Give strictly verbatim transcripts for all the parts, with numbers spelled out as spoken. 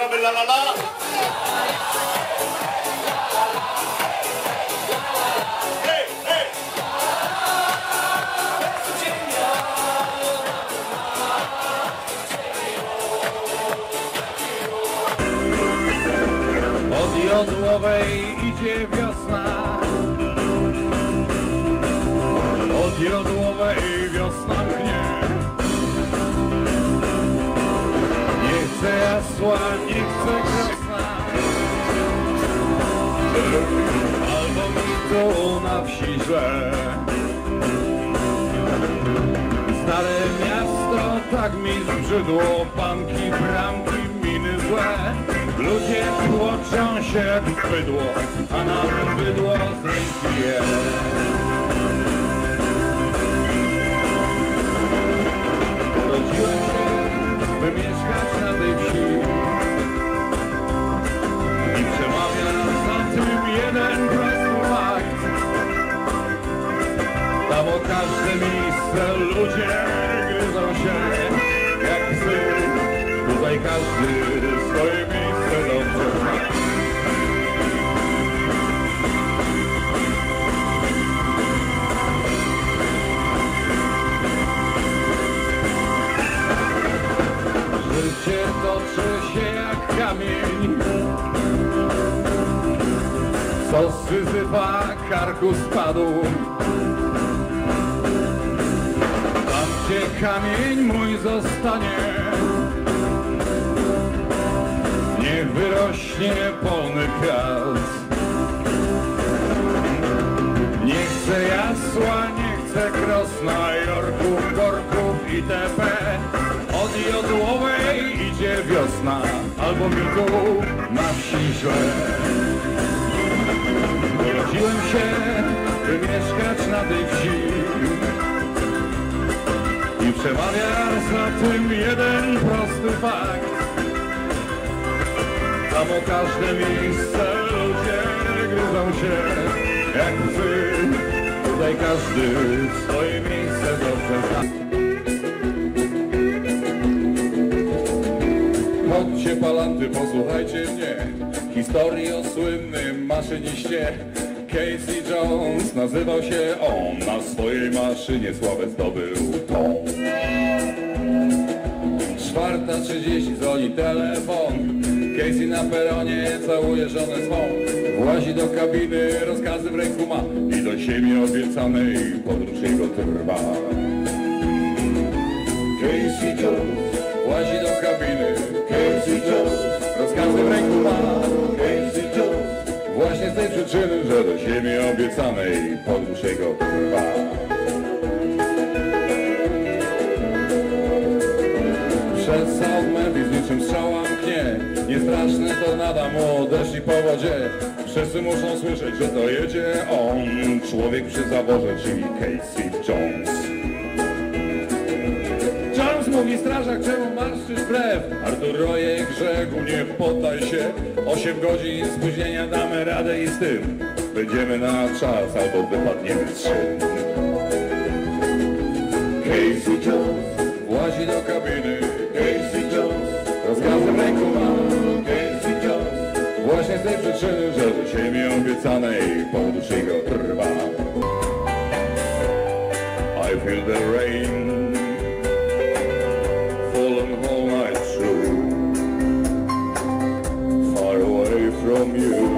gramy la la la. Hej, hej. Od jodłowej idzie wiosna, od jodłowej wiosna mnie. Nie chcę jasła, nie chcę krosna, albo mi tu na wsi źle. Stare miasto tak mi zbrzydło, banki, bramki, miny złe. Ludzie tłoczą się jak bydło, a na bydło z ręki je. Urodziłem się, by mieszkać na tej wsi i przemawia za tym jeden prosty fakt. Tam o każde miejsce ludzie gryzą się jak psy. Tutaj każdy swoje miejsce dobrze zna. Życie toczy się jak kamień, co z Syzyfa karku spadł. Tam gdzie kamień mój zostanie, niech wyrośnie polny kras. Nie chcę jasła, nie chcę krosna, jorków, korków itp. Od jodłowej idzie wiosna, albo mi tu na wsi źle. Urodziłem się, by mieszkać na tej wsi i przemawia za tym jeden prosty fakt. Tam o każde miejsce ludzie gryzą się jak psy. Tutaj każdy swoje miejsce dobrze zna. Chodźcie palanty, posłuchajcie mnie historii o słynnym maszyniście. Casey Jones nazywał się on, na swojej maszynie sławę zdobył tą. Czwarta trzydzieści dzwoni telefon. Casey na peronie całuje żonę swą. Włazi do kabiny, rozkazy w ręku ma i do ziemi obiecanej podróż jego trwa. Casey Jones włazi do kabiny. Casey Jones rozkazy w ręku ma. Casey Jones właśnie z tej przyczyny, że do ziemi obiecanej podróż jego trwa. Przed South Memphis niczym strzała mknie. Niestraszne tornada mu deszcz i powodzie. Wszyscy muszą słyszeć, że to jedzie on, człowiek przy zaworze, czyli Casey Jones. Jones mówi strażak, czemu marszczysz brew? Artur Rojek rzekł, nie poddaj się. Osiem godzin spóźnienia damy radę i z tym będziemy na czas albo wypadniemy z szyn. Casey Jones włazi do kabiny. Casey Jones rozkazy w ręku ma. Casey Jones właśnie z tej przyczyny, że do ziemi obiecanej podróż jego trwa. I feel the rain falling all night through, far away from you,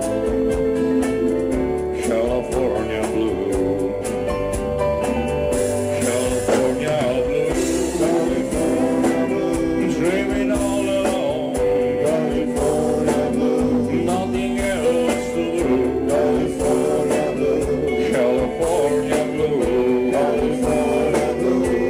California blue, California blue, California blue, dreaming all alone, California blue, nothing else to do, California blue, California blue, California blue.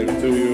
back to you.